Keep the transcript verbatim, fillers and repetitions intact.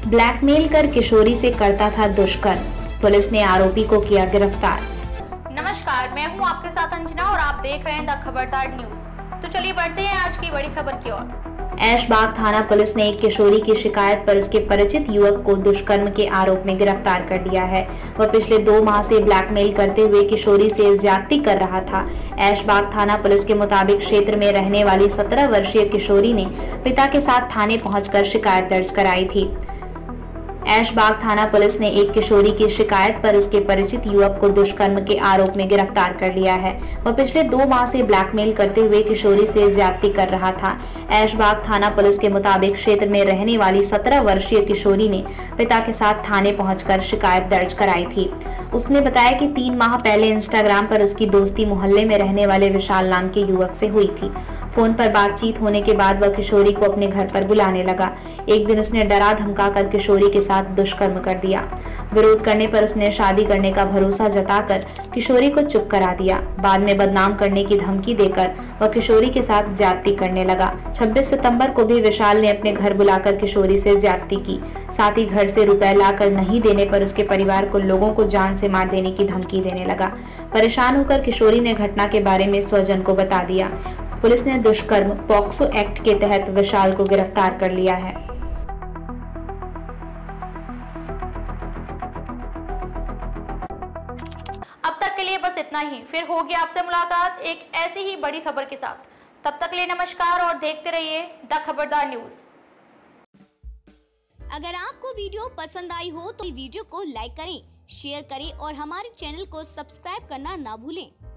Blackmail कर किशोरी से करता था दुष्कर्म, पुलिस ने आरोपी को किया गिरफ्तार। नमस्कार, मैं हूं आपके साथ अंजना और आप देख रहे हैं द खबरदार न्यूज। तो चलिए बढ़ते हैं आज की बड़ी खबर की ओर। ऐशबाग थाना पुलिस ने एक किशोरी की शिकायत पर उसके परिचित युवक को दुष्कर्म के आरोप में गिरफ्तार कर लिया है। वह पिछले दो माह से ब्लैकमेल करते हुए किशोरी से ज्यादती कर रहा था। ऐशबाग थाना पुलिस के मुताबिक क्षेत्र में रहने वाली सत्रह वर्षीय किशोरी ने पिता के साथ थाने पहुंचकर शिकायत दर्ज कराई थी। ऐशबाग थाना पुलिस ने एक किशोरी की शिकायत पर उसके परिचित युवक को दुष्कर्म के आरोप में गिरफ्तार कर लिया है। वह पिछले दो माह से ब्लैकमेल करते हुए किशोरी से ज्यादती कर रहा था। ऐशबाग थाना पुलिस के मुताबिक क्षेत्र में रहने वाली सत्रह वर्षीय किशोरी ने पिता के साथ थाने पहुंचकर शिकायत दर्ज कराई थी। उसने बताया कि तीन माह पहले इंस्टाग्राम पर उसकी दोस्ती मोहल्ले में रहने वाले विशाल नाम के युवक से हुई थी। फोन पर बातचीत होने के बाद वह किशोरी को अपने घर पर बुलाने लगा। एक दिन उसने डरा धमका कर किशोरी के साथ दुष्कर्म कर दिया। विरोध करने पर उसने शादी करने का भरोसा जताकर किशोरी को चुप करा दिया। बाद में बदनाम करने की धमकी देकर वह किशोरी के साथ ज्यादती करने लगा। छब्बीस सितंबर को भी विशाल ने अपने घर बुलाकर किशोरी से ज्यादती की। साथ ही घर से रुपए लाकर नहीं देने पर उसके परिवार को लोगों को जान से मार देने की धमकी देने लगा। परेशान होकर किशोरी ने घटना के बारे में स्वजन को बता दिया। पुलिस ने दुष्कर्म पॉक्सो एक्ट के तहत विशाल को गिरफ्तार कर लिया है। अब तक के लिए बस इतना ही, फिर होगी आपसे मुलाकात एक ऐसी ही बड़ी खबर के साथ। तब तक के लिए नमस्कार और देखते रहिए द खबरदार न्यूज। अगर आपको वीडियो पसंद आई हो तो वीडियो को लाइक करें, शेयर करें और हमारे चैनल को सब्सक्राइब करना ना भूलें।